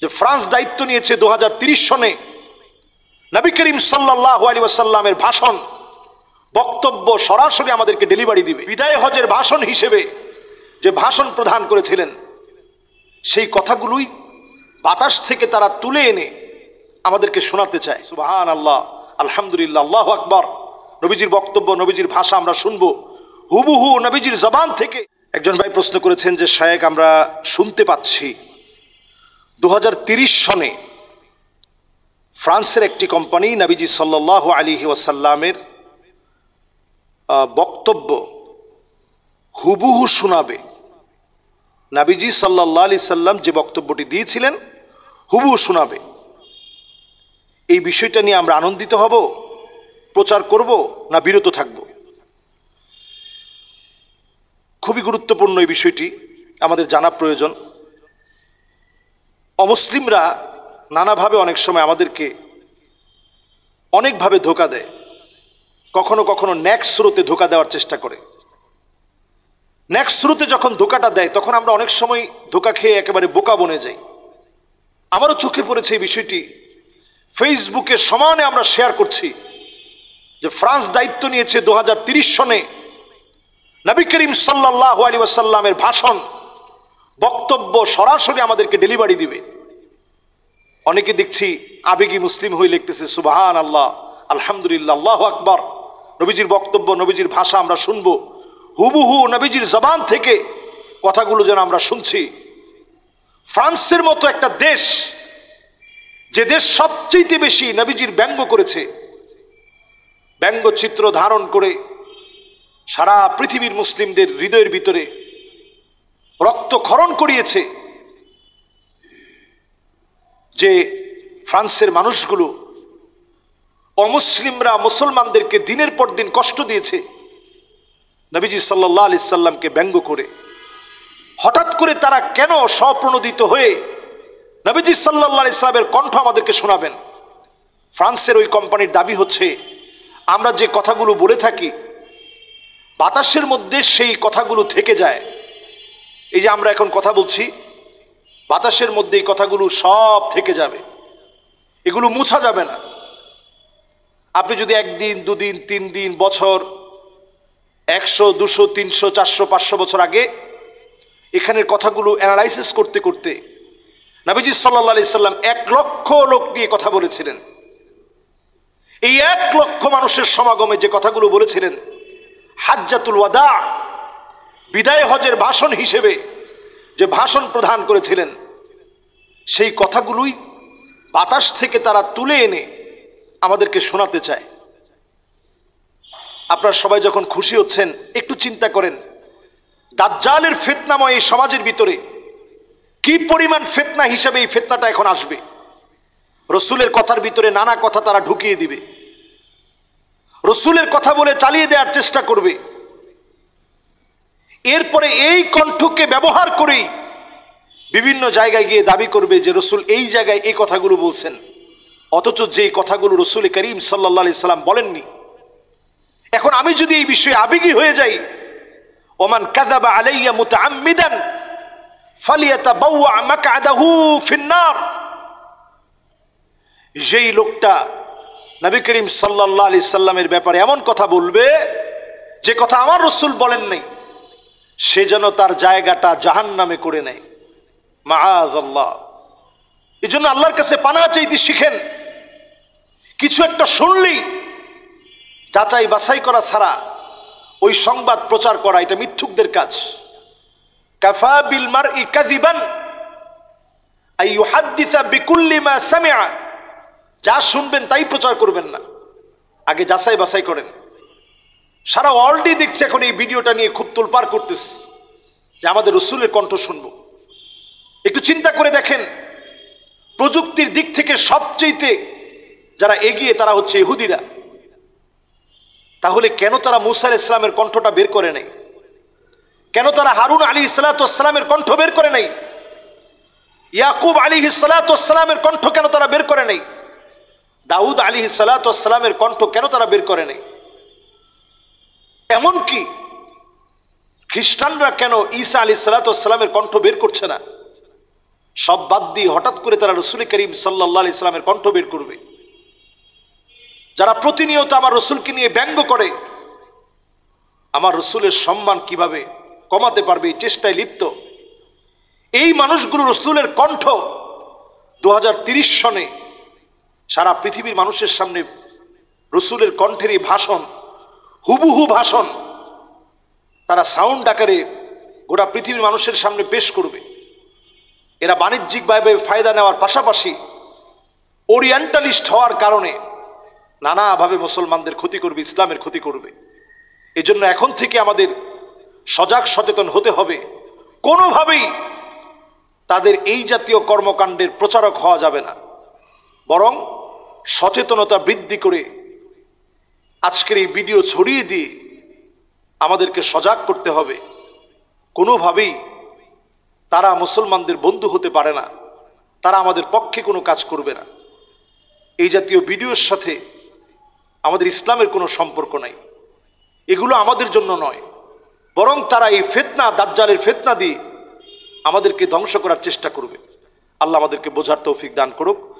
যে ফ্রান্স দায়িত্ব নিয়েছে 2030 সনে নবী করিম সাল্লাল্লাহু আলাইহি ওয়াসাল্লামের ভাষণ বক্তব্য সরাসরি আমাদেরকে ডেলিভারি দিবে। বিদায় হজের ভাষণ হিসেবে যে ভাষণ প্রদান করেছিলেন সেই কথাগুলোই বাতাস থেকে তারা তুলে এনে আমাদেরকে শোনাতে চায়। সুবহানাল্লাহ, আলহামদুলিল্লাহ, আল্লাহু আকবার। নবীজির বক্তব্য, নবীজির ভাষা আমরা শুনবো হুবহু নবীজির জবান থেকে। একজন ভাই প্রশ্ন করেছেন যে শায়েখ, আমরা শুনতে পাচ্ছি 2030 সনে ফ্রান্সের একটি কোম্পানি নবীজি সাল্লাল্লাহু আলাইহি ওয়াসাল্লামের বক্তব্য হুবহু শোনাবে। নবীজি সাল্লাল্লাহু আলাইহি সাল্লাম যে বক্তব্যটি দিয়েছিলেন হুবহু শোনাবে। এই বিষয়টা নিয়ে আমরা আনন্দিত হব, প্রচার করব, না বিরত থাকব? খুবই গুরুত্বপূর্ণ এই বিষয়টি, আমাদের জানা প্রয়োজন। অমুসলিমরা নানাভাবে অনেক সময় আমাদেরকে অনেকভাবে ধোঁকা দেয়। কখনো কখনো ন্যাক স্রোতে ধোঁকা দেওয়ার চেষ্টা করে। ন্যাক স্রোতে যখন ধোঁকাটা দেয় তখন আমরা অনেক সময় ধোঁকা খেয়ে একেবারে বোকা বনে যাই। আমারও চোখে পড়েছে এই বিষয়টি। ফেসবুকে সমানে আমরা শেয়ার করছি যে ফ্রান্স দায়িত্ব নিয়েছে 2030 সনে নবী করিম সাল্লাল্লাহু আলাইহি ওয়াসাল্লামের ভাষণ বক্তব্য সরাসরি আমাদেরকে ডেলিভারি দিবে। অনেকে দেখছি আবেগী মুসলিম হয়ে লিখতেছে সুবহানাল্লাহ, আলহামদুলিল্লাহ, আল্লাহু আকবার। নবীজির বক্তব্য, নবীজির ভাষা আমরা শুনবো হুবহু নবীজির জবান থেকে কথাগুলো যেন আমরা শুনছি। ফ্রান্সের মতো একটা দেশ, যে দেশ সবচেয়ে বেশি নবীজির ব্যঙ্গ করেছে, ব্যঙ্গচিত্র ধারণ করে সারা পৃথিবীর মুসলিমদের হৃদয়ের ভিতরে রক্তক্ষরণ করিয়েছে, যে ফ্রান্সের মানুষগুলো অমুসলিমরা মুসলমানদেরকে দিনের পর দিন কষ্ট দিয়েছে নবীজি সাল্লাল্লাহু আলাইহি সাল্লামকে ব্যঙ্গ করে। হঠাৎ করে তারা কেন স্বপ্রণোদিত হয়ে নবীজি সাল্লাল্লাহু আলাইহি সাল্লামের কণ্ঠ আমাদেরকে শোনাবেন? ফ্রান্সের ওই কোম্পানির দাবি হচ্ছে আমরা যে কথাগুলো বলে থাকি বাতাসের মধ্যে সেই কথাগুলো থেকে যায়। এই যে আমরা এখন কথা বলছি, বাতাসের মধ্যে এই কথাগুলো সব থেকে যাবে, এগুলো মুছা যাবে না। আপনি যদি একদিন, দুদিন, 3 দিন, বছর, 100, 200, 300, 400, 500 বছর আগে এখানের কথাগুলো অ্যানালাইসিস করতে করতে নবীজি সাল্লাল্লাহু আলাইহি সাল্লাম 1 লক্ষ লোক নিয়ে কথা বলেছিলেন। এই 1 লক্ষ মানুষের সমাগমে যে কথাগুলো বলেছিলেন, হাজ্জাতুল ওয়াদা, বিদায় হজের ভাষণ হিসেবে যে ভাষণ প্রদান করেছিলেন, সেই কথাগুলোই বাতাস থেকে তারা তুলে এনে আমাদেরকে শোনাতে চায়। আপনারা সবাই যখন খুশি হচ্ছেন একটু চিন্তা করেন, দাজ্জালের ফিতনাময় এই সমাজের ভিতরে কি পরিমাণ ফিতনা হিসেবে এই ফিতনাটা এখন আসবে। রসুলের কথার ভিতরে নানা কথা তারা ঢুকিয়ে দিবে, রসুলের কথা বলে চালিয়ে দেওয়ার চেষ্টা করবে। এরপরে এই কণ্ঠকে ব্যবহার করেই বিভিন্ন জায়গায় গিয়ে দাবি করবে যে রসুল এই জায়গায় এই কথাগুলো বলছেন, অথচ যে কথাগুলো রসুল করিম সাল্লাল্লাহু আলাইহি সাল্লাম বলেননি। এখন আমি যদি এই বিষয়ে আবেগী হয়ে যাই, ওমান কাযাবা আলাইয়া মুতাআম্মিদান ফালিয়াতাবাওয়া মাকআদাহু ফিন্নার, যেই লোকটা নবী করিম সাল্লাল্লাহু আলাইহি সাল্লামের ব্যাপারে এমন কথা বলবে যে কথা আমার রসুল বলেন নাই, সে যেন তার জায়গাটা জাহান্নামে করে নেয়। মাআযাল্লাহ। এই জন্য আল্লাহর কাছে পানাহ চাইতে শিখেন। কিছু একটা শুনলেই যাচাই বাছাই করা ছাড়া ওই সংবাদ প্রচার করা, এটা মিথ্যুকদের কাজ। কাফা বিল মারই কাযিবান আই ইউহাদ্দিসা বিকুল্লি মা সামিআ, যা শুনবেন তাই প্রচার করবেন না, আগে যাচাই বাছাই করেন। সারা ওয়ার্ল্ডই দেখছে এখন এই ভিডিওটা নিয়ে খুব তোলপাড় করতেছে যে আমাদের রসুলের কণ্ঠ শুনবো। একটু চিন্তা করে দেখেন, প্রযুক্তির দিক থেকে সবচেয়ে যারা এগিয়ে তারা হচ্ছে ইহুদিরা। তাহলে কেন তারা মুসা আলাইহিস সালামের কণ্ঠটা বের করে নাই? কেন তারা হারুন আলাইহিস সালামের কণ্ঠ বের করে নাই? ইয়াকুব আলাইহিস সালামের কণ্ঠ কেন তারা বের করে নাই? দাউদ আলাইহিস সালামের কণ্ঠ কেন তারা বের করে নাই? এমনকি খ্রিস্টানরা কেন ঈসা আলাইহিস সালামের কণ্ঠ বের করছে না? সব বাদ দিয়ে হঠাৎ করে তারা রসুল করিম সাল্লাল্লাহু আলাইহি সাল্লামের কণ্ঠ বের করবে। যারা প্রতিনিয়ত আমার রসুলকে নিয়ে ব্যঙ্গ করে, আমার রসুলের সম্মান কিভাবে কমাতে পারবে এই চেষ্টায় লিপ্ত, এই মানুষগুলো রসুলের কণ্ঠ 2030 সনে সারা পৃথিবীর মানুষের সামনে রসুলের কণ্ঠের এই ভাষণ, হুবহু ভাষণ তারা সাউন্ড আকারে গোটা পৃথিবীর মানুষের সামনে পেশ করবে। এরা বাণিজ্যিকভাবে ফায়দা নেওয়ার পাশাপাশি ওরিয়েন্টালিস্ট হওয়ার কারণে নানাভাবে মুসলমানদের ক্ষতি করবে, ইসলামের ক্ষতি করবে। এজন্য এখন থেকে আমাদের সজাগ সচেতন হতে হবে। কোনোভাবেই তাদের এই জাতীয় কর্মকাণ্ডের প্রচারক হওয়া যাবে না, বরং সচেতনতা বৃদ্ধি করে আজকের এই ভিডিও ছড়িয়ে দিয়ে আমাদেরকে সজাগ করতে হবে। কোনোভাবেই তারা মুসলমানদের বন্ধু হতে পারে না, তারা আমাদের পক্ষে কোনো কাজ করবে না। এই জাতীয় ভিডিওর সাথে আমাদের ইসলামের কোনো সম্পর্ক নাই, এগুলো আমাদের জন্য নয়, বরং তারা এই ফিতনা, দাজ্জালের ফিতনা দিয়ে আমাদেরকে ধ্বংস করার চেষ্টা করবে। আল্লাহ আমাদেরকে বোঝার তৌফিক দান করুক।